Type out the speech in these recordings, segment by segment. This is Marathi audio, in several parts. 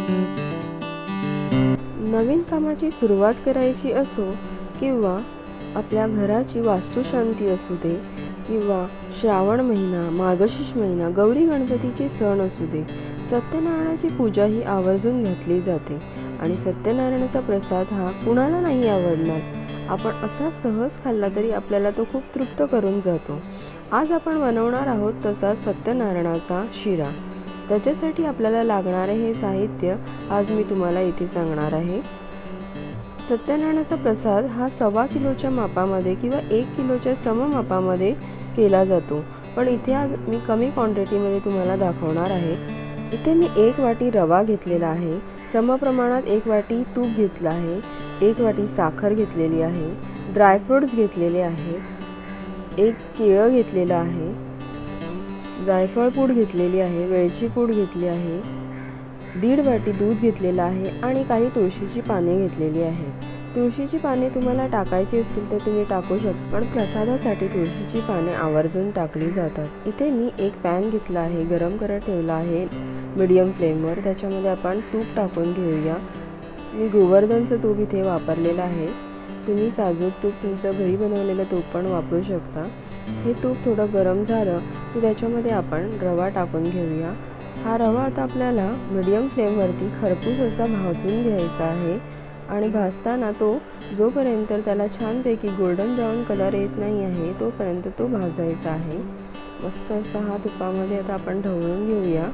नवीन कामाची सुरुवात करायची असो किंवा आपल्या घराची वास्तुशांती असू दे किंवा श्रावण महिना, मार्गशीर्ष महिना, गौरी गणपतीचे सण असू दे, सत्यनारायणाची पूजा ही आवर्जून घातली जाते आणि सत्यनारायणाचा प्रसाद हा कुणाला नाही आवडणार। आपण असा सहज खाल्ला तरी आपल्याला तो खूप तृप्त करून जातो। आज आपण बनवणार आहोत तसा सत्यनारायणाचा शिरा। त्याच्यासाठी आपल्याला लागणारे हे साहित्य आज मी तुम्हाला इथे सांगणार आहे। सत्यनारायणाचा प्रसाद हा 1.25 किलोच्या मापामध्ये किंवा 1 किलोच्या सममापामध्ये केला जातो, पण इथे आज मी कमी क्वांटिटीमध्ये तुम्हाला दाखवणार आहे। इथे मी 1 वाटी रवा घेतलेला आहे, समप्रमाणात 1 वाटी तूप घेतला आहे, 1 वाटी साखर घेतलेली आहे, ड्रायफ्रुट्स घेतलेले आहेत, 1 केळं घेतलेलं आहे, जायफळ पूड घेतलेली आहे, वेलची पूड घेतली आहे, 1.5 वाटी दूध घेतलेलं आहे आणि काही तुळशीची पाने घेतलेली आहेत। तुळशीची पाने तुम्हाला टाकायची असतील तर तुम्ही टाकू शकता, पण प्रसादासाठी तुळशीची पाने आवर्जून टाकली जातात। इथे मी एक पॅन घेतला आहे, गरम करत ठेवला आहे मीडियम फ्लेमवर। त्याच्यामध्ये आपण तूप टाकून घेऊया। मी गोवर्धनचं तूप इथे वापरलेलं आहे, तुम्ही साजूक तूप तुमच्या घरी बनवलेलं तूप पण वापरू शकता। हे तूप थोडं गरम झालं की त्याच्यामध्ये आपण रवा टाकून घेऊया। हा रवा आता आपल्याला मीडियम फ्लेमवरती खरपूस असा भाजून घ्यायचा आहे आणि भाजताना तो जोपर्यंत त्याला छानपैकी गोल्डन ब्राऊन कलर येत नाही आहे तोपर्यंत तो भाजायचा आहे। मस्त असा हा तुपामध्ये आता आपण ढवळून घेऊया।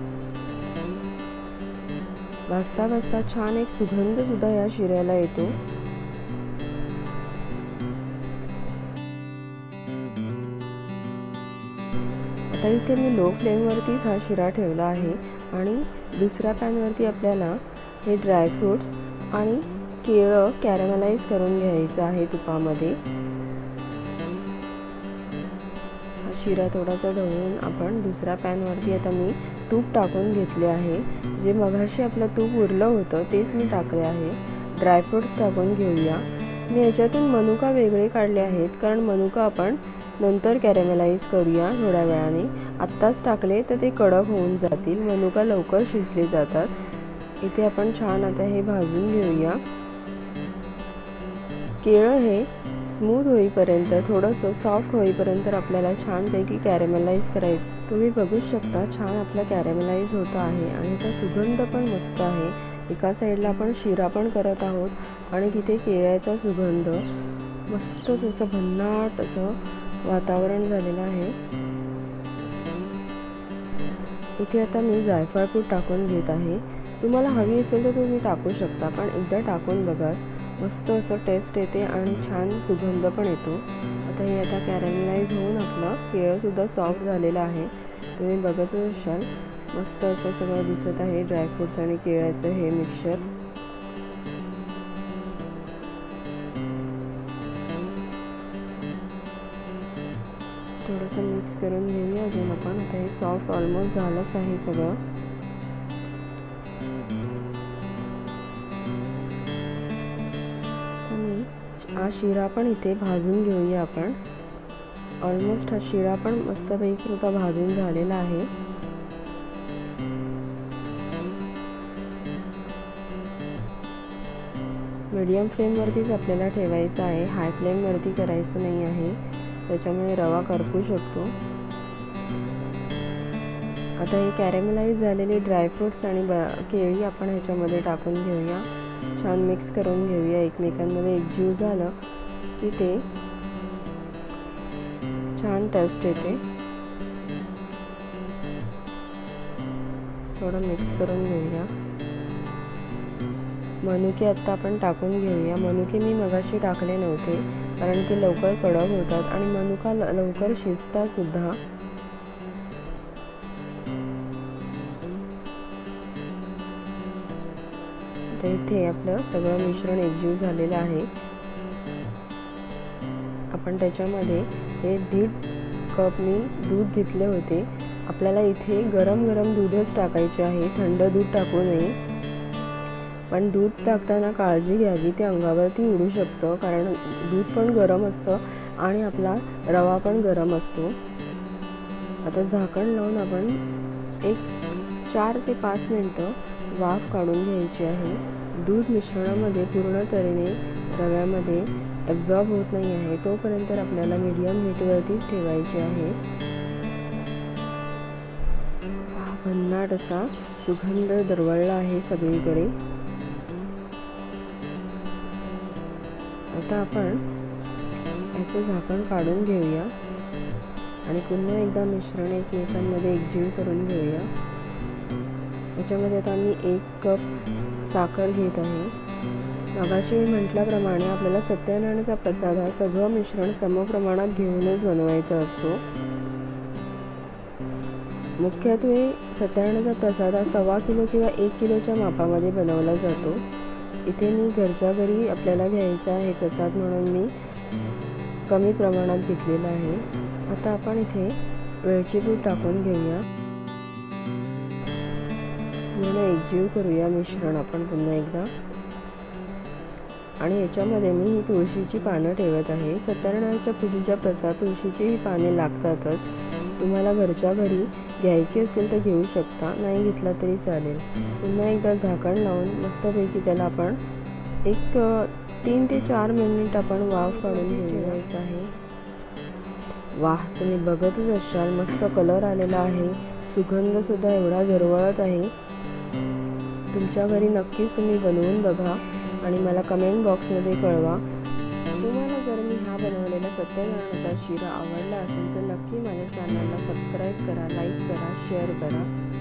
भाजता भाजता छान एक सुगंध सुद्धा या शिऱ्याला येतो। आता इथे मी लो फ्लेमवरतीच हा शिरा ठेवला आहे आणि दुसऱ्या पॅनवरती आपल्याला हे ड्रायफ्रुट्स आणि केळं कॅरमलाइज करून घ्यायचं आहे तुपामध्ये। हा शिरा थोडासा ढवळून आपण दुसऱ्या पॅनवरती आता मी तूप टाकून घेतले आहे। जे मगाशी आपलं तूप उरलं होतं तेच मी टाकले आहे। ड्रायफ्रुट्स टाकून घेऊया। मी याच्यातून मनुका वेगळे काढले आहेत, कारण मनुका आपण नंतर कॅरमलाइज करूया थोड्या वेळाने। आत्ताच टाकले तर ते कडक होऊन जातील, मनुका लवकर शिजले जातात। इथे आपण छान आता हे भाजून घेऊया। केळं हे स्मूथ होईपर्यंत, थोडंसं सॉफ्ट होईपर्यंत आपल्याला छानपैकी कॅरमलाइज करायचं। तुम्ही बघू शकता छान आपला कॅरमलाइज होत आहे आणि याचा सुगंध पण मस्त आहे। एका साईडला आपण शिरा पण करत आहोत आणि तिथे केळ्याचा सुगंध, मस्तच असं भन्नाट असं वातावरण झालेलं आहे। इथे आता मी जायफळ पूड टाकून घेत आहे। तुम्हाला हवी असेल तर तुम्ही टाकू शकता, पण एकदा टाकून बघाच, मस्त असं टेस्ट येते आणि छान सुगंध पण येतो। आता हे आता कॅरमलाइज होऊन आपलं केळं सुद्धा सॉफ्ट झालेलं आहे, तुम्ही बघत असाल। मस्त असं सगळं दिसत आहे, ड्रायफ्रुट्स आणि केळ्याचं हे मिक्सचर। थोडंसं मिक्स करून घेऊया अजून आपण। आता हे सॉफ्ट ऑलमोस्ट झालंच आहे सगळं। हा शिरा पण इथे भाजून घेऊया आपण। ऑलमोस्ट हा शिरा पण मस्तपैकी होता भाजून झालेला आहे। मीडियम फ्लेमवरतीच आपल्याला ठेवायचं आहे, हाय फ्लेमवरती करायचं नाही आहे, त्याच्यामुळे रवा करपू शकतो। आता हे कॅरमलाइज झालेले ड्रायफ्रुट्स आणि केळी आपण ह्याच्यामध्ये टाकून घेऊया। छान मिक्स करून घेऊया, एकमेकांमध्ये एकजीव झालं की ते छान टेस्ट येते। थोडं मिक्स करून घेऊया। मनुके आता आपण टाकून घेऊया। मनुके मी मगाशी टाकले नव्हते, कारण ते लवकर कडक होतात आणि मनुका लवकर शिजतात सुद्धा। तर इथे आपलं सगळं मिश्रण एकजीव झालेलं आहे। आपण त्याच्यामध्ये हे 1.5 कप मी दूध घेतले होते। आपल्याला इथे गरम गरम दूधच टाकायचे आहे, थंड दूध टाकू नये। पण दूध टाकताना काळजी घ्यावी, ते अंगावरती उडू शकतं, कारण दूध पण गरम असतं आणि आपला रवा पण गरम असतो। आता झाकण लावून आपण एक 4 ते 5 मिनिटं वाफ काढून घ्यायची आहे। दूध मिश्रणामध्ये पूर्ण तऱ्हेने रव्यामध्ये ॲब्झॉर्ब होत नाही आहे तोपर्यंत आपल्याला मीडियम हीटवरतीच ठेवायचे आहे। भन्नाट असा सुगंध दरवळला आहे सगळीकडे। आता आपण याचे झाकण काढून घेऊया आणि पुन्हा एकदा मिश्रण एकमेकांमध्ये एकजीव करून घेऊया। याच्यामध्ये आता मी 1 कप साखर घेत आहे। मगाशी मी म्हटल्याप्रमाणे आपल्याला सत्यनारायणाचा प्रसाद हा सगळं मिश्रण समप्रमाणात घेऊनच बनवायचा असतो। मुख्यत्वे सत्यनारायणाचा प्रसाद हा 1.25 किलो किंवा 1 किलोच्या मापामध्ये बनवला जातो। इथे मी घरच्या घरी आपल्याला घ्यायचा आहे प्रसाद म्हणून मी कमी प्रमाणात घेतलेला आहे। आता आपण इथे वेलची पूड टाकून घेऊया। पूर्ण एकजीव करूया मिश्रण आपण पुन्हा एकदा। आणि याच्यामध्ये मी ही तुळशीची पानं ठेवत आहे। सत्यनारायणाच्या पूजेच्या प्रसाद तुळशीची ही पाने लागतातच। तुम्हाला घरच्या घरी घ्यायची असेल तर घेऊ शकता, नाही घेतला तरी चालेल। पुन्हा एकदा झाकण लावून मस्तपैकी त्याला आपण 3 ते 4 मिनिट आपण वाफ काढून ठेवायचं आहे। वाह, तुम्ही बघतच असाल मस्त कलर आलेला आहे, सुगंध सुद्धा एवढा दरवळत आहे। तुमच्या घरी नक्कीच तुम्ही बनवून बघा आणि मला कमेंट बॉक्समध्ये कळवा। तुम्हाला जर मी हा बनवलेला सत्यनारायणाचा शिरा आवडला असेल तर नक्की माझ्या चॅनलला सबस्क्राईब करा, लाईक करा, शेअर करा।